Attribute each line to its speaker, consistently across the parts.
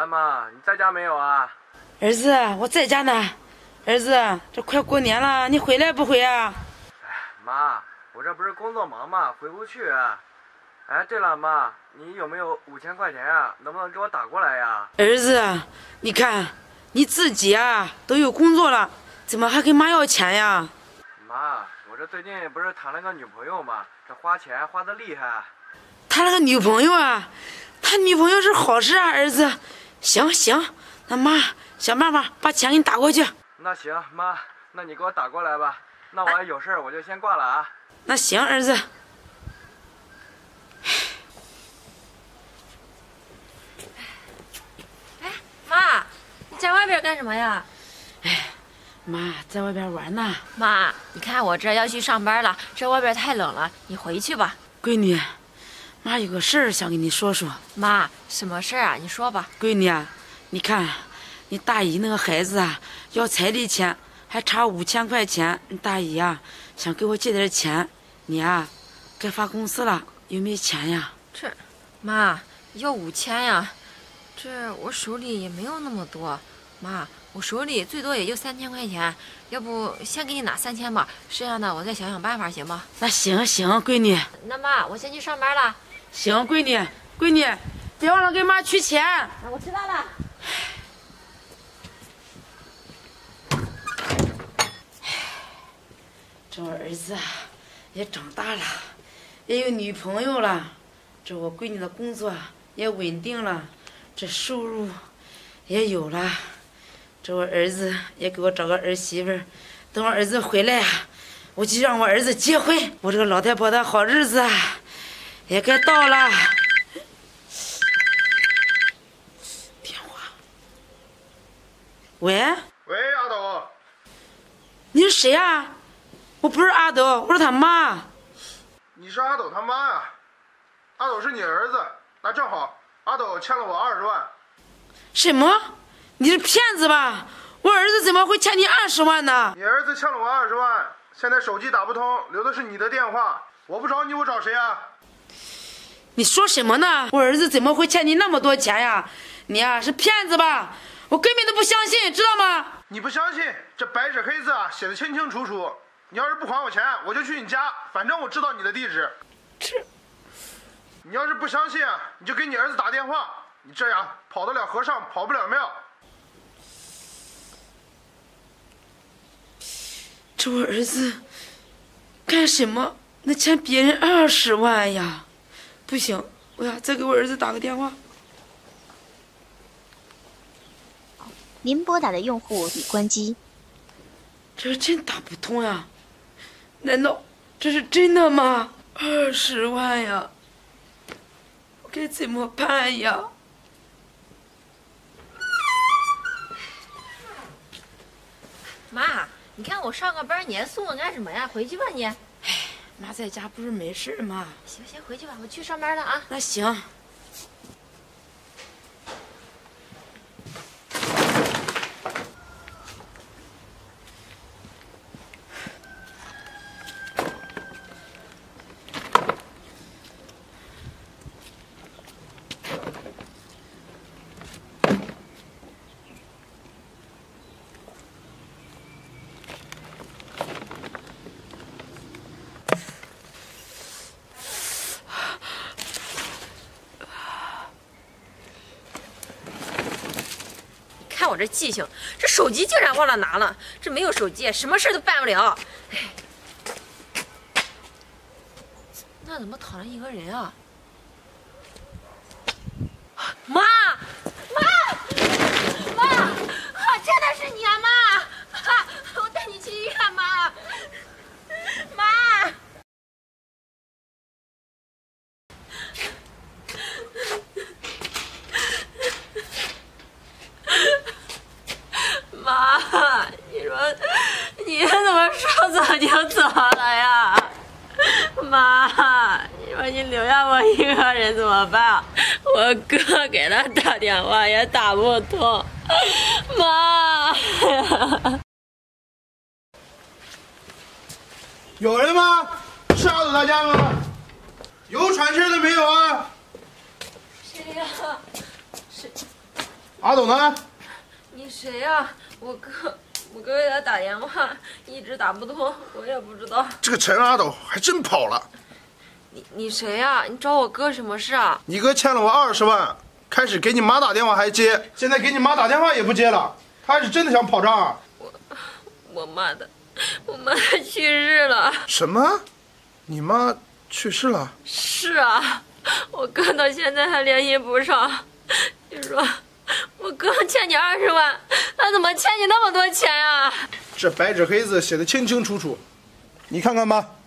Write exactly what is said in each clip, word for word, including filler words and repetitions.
Speaker 1: 了，妈，你在家没有啊？
Speaker 2: 儿子，我在家呢。儿子，这快过年了，你回来不回啊？
Speaker 1: 哎，妈，我这不是工作忙吗？回不去。哎，对了，妈，你有没有五千块钱呀？能不能给我打过来呀？
Speaker 2: 儿子，你看你自己啊，都有工作了，怎么还跟妈要钱呀？
Speaker 1: 妈，我这最近不是谈了个女朋友吗？这花钱花的厉害。
Speaker 2: 谈了个女朋友啊？谈女朋友是好事啊，儿子。行行，那妈想办法把钱给你打过去。
Speaker 1: 那行，妈，那你给我打过来吧。那我有事我就先挂了啊。
Speaker 2: 那行，儿子。
Speaker 3: 哎，妈，你在外边干什么呀？
Speaker 2: 哎，妈在外边玩呢。
Speaker 3: 妈，你看我这要去上班了，这外边太冷了，你回去吧。
Speaker 2: 闺女，妈有个事儿想跟你说说。
Speaker 3: 妈，什么事儿啊？你说吧。
Speaker 2: 闺女啊，你看你大姨那个孩子啊，要彩礼钱，还差五千块钱。你大姨啊，想给我借点钱，你啊，该发工资了，有没有钱呀？
Speaker 3: 这，妈要五千呀，这我手里也没有那么多。妈，我手里最多也就三千块钱，要不先给你拿三千吧，剩下的我再想想办法，行吗？
Speaker 2: 那行行，闺女。
Speaker 3: 那妈，我先去上班了。
Speaker 2: 行，闺女，闺女，别忘了给妈取钱。
Speaker 3: 啊，我知道了。
Speaker 2: 这我儿子啊，也长大了，也有女朋友了，这我闺女的工作也稳定了，这收入也有了，这我儿子也给我找个儿媳妇儿，等我儿子回来啊，我就让我儿子结婚，我这个老太婆的好日子啊，也该到了。电话。喂。
Speaker 4: 喂，阿斗。
Speaker 2: 你是谁啊？我不是阿斗，我是他妈。
Speaker 4: 你是阿斗他妈呀？阿斗是你儿子，那正好，阿斗欠了我二十万。
Speaker 2: 什么？你是骗子吧？我儿子怎么会欠你二十万呢？
Speaker 4: 你儿子欠了我二十万，现在手机打不通，留的是你的电话，我不找你，我找谁啊？
Speaker 2: 你说什么呢？我儿子怎么会欠你那么多钱呀？你呀、啊、是骗子吧？我根本都不相信，知道吗？
Speaker 4: 你不相信？这白纸黑字啊，写的清清楚楚。你要是不还我钱，我就去你家，反正我知道你的地址。
Speaker 2: 这，
Speaker 4: 你要是不相信啊，你就给你儿子打电话。你这样跑得了和尚跑不了庙。
Speaker 2: 这我儿子干什么能欠别人二十万呀？不行，我要再给我儿子打个电话。
Speaker 5: 您拨打的用户已关机。
Speaker 2: 这真打不通呀？难道这是真的吗？二十万呀！我该怎么办呀？
Speaker 3: 妈，你看我上个班，你还送我干什么呀？回去吧你。哎，
Speaker 2: 妈在家不是没事吗？
Speaker 3: 行，先回去吧，我去上班了啊。
Speaker 2: 那行。
Speaker 3: 看我这记性，这手机竟然忘了拿了，这没有手机，什么事都办不了。哎，那怎么躺着一个人啊？妈，妈，妈，啊，真的是你啊，妈！啊，我带你去医院，妈，妈。妈，你说，你怎么说走就走了呀？妈，你说你留下我一个人怎么办？我哥给他打电话也打不通。妈，
Speaker 4: 有人吗？是阿斗他家吗？有喘气的没有啊？
Speaker 3: 谁呀？谁？
Speaker 4: 阿斗呢？
Speaker 3: 你谁呀？我哥，我哥给他打电话，一直打不通，我也不知道。
Speaker 4: 这个陈阿斗还真跑了。
Speaker 3: 你你谁呀？你找我哥什么事啊？
Speaker 4: 你哥欠了我二十万，开始给你妈打电话还接，现在给你妈打电话也不接了，他是真的想跑账啊？
Speaker 3: 我我妈的，我妈去世了。
Speaker 4: 什么？你妈去世了？
Speaker 3: 是啊，我哥到现在还联系不上。你说，我哥欠你二十万，他怎么欠你那么多钱啊？
Speaker 4: 这白纸黑字写的清清楚楚，你看看吧。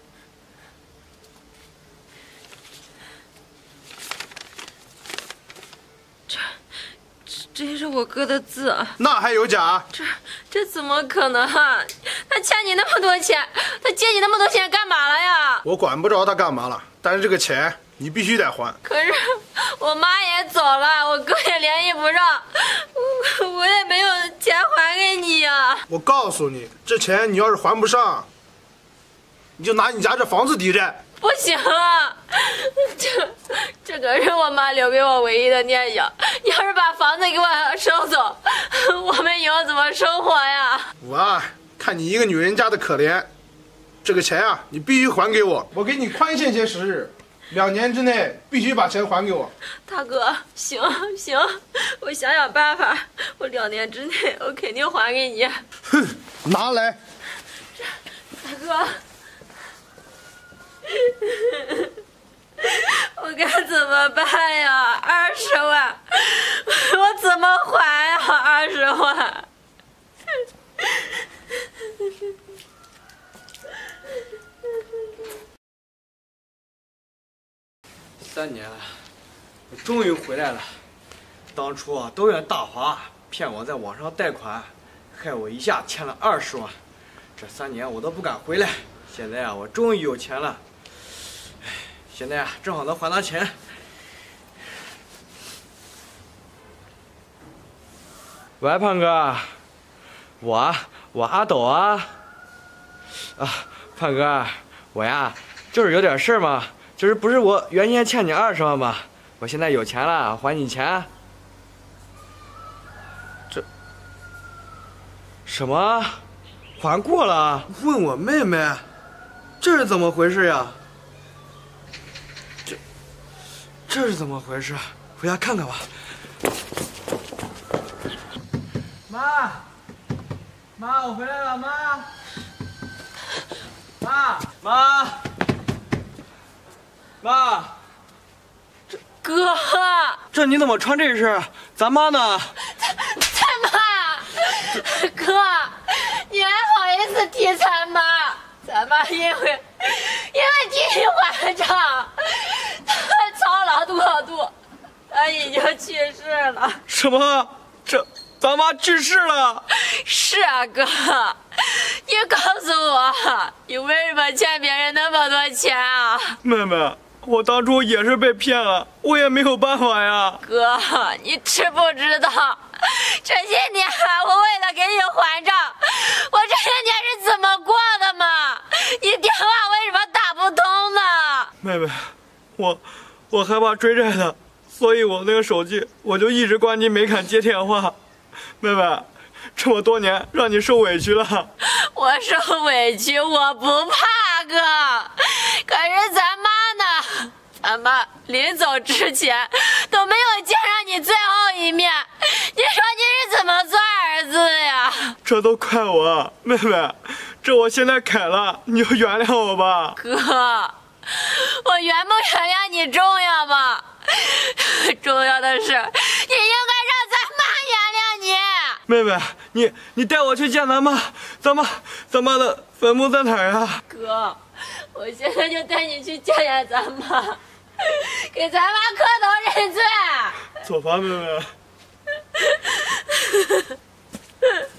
Speaker 3: 这是我哥的字啊！
Speaker 4: 那还有假？
Speaker 3: 这这怎么可能啊？他欠你那么多钱，他借你那么多钱干嘛了呀？
Speaker 4: 我管不着他干嘛了，但是这个钱你必须得还。
Speaker 3: 可是我妈也走了，我哥也联系不上，我我也没有钱还给你呀。
Speaker 4: 我告诉你，这钱你要是还不上，你就拿你家这房子抵债。
Speaker 3: 不行啊，这这可是我妈留给我唯一的念想。要是把房子给我收走，我们以后怎么生活呀？
Speaker 4: 我啊，看你一个女人家的可怜，这个钱啊，你必须还给我。我给你宽限些时日，两年之内必须把钱还给我。
Speaker 3: 大哥，行行，我想想办法，我两年之内我肯定还给你。
Speaker 4: 哼，拿来。
Speaker 3: 大哥。我该怎么办呀？二十万，我怎么还呀？二十万。
Speaker 1: 三年了，我终于回来了。当初啊，都怨大华骗我在网上贷款，害我一下欠了二十万。这三年我都不敢回来。现在啊，我终于有钱了。现在啊，正好能还他钱。喂，胖哥，我我阿斗啊，啊，胖哥，我呀，就是有点事嘛，就是不是我原先欠你二十万嘛，我现在有钱了，还你钱。这什么？还过了？问我妹妹，这是怎么回事呀？这是怎么回事？回家看看吧。妈，妈，我回来了，妈，妈，妈，妈，
Speaker 3: 这哥，
Speaker 1: 这你怎么穿这身？咱妈呢？
Speaker 3: 咱妈，哥，你还好意思提咱妈？咱妈因为因为替你还账。操劳过度，他已经去世了。
Speaker 1: 什么？这咱妈去世了？
Speaker 3: 是啊，哥，你告诉我，你为什么欠别人那么多钱啊？
Speaker 1: 妹妹，我当初也是被骗了，我也没有办法呀。
Speaker 3: 哥，你知不知道，这些年我为了给你还账，我这些年是怎么过的吗？你电话为什么打不通呢？
Speaker 1: 妹妹，我。我害怕追债的，所以我那个手机我就一直关机，没敢接电话。妹妹，这么多年让你受委屈了。
Speaker 3: 我受委屈我不怕，哥，可是咱妈呢？咱妈临走之前都没有见上你最后一面，你说你是怎么做儿子呀？
Speaker 1: 这都怪我，妹妹，这我现在改了，你就原谅我吧。
Speaker 3: 哥。我原不原谅你重要吗？重要的是，你应该让咱妈原谅你。
Speaker 1: 妹妹，你你带我去见咱妈，咱妈咱妈的坟墓在哪儿啊？
Speaker 3: 哥，我现在就带你去见见咱妈，给咱妈磕头认罪。
Speaker 1: 走吧，妹妹。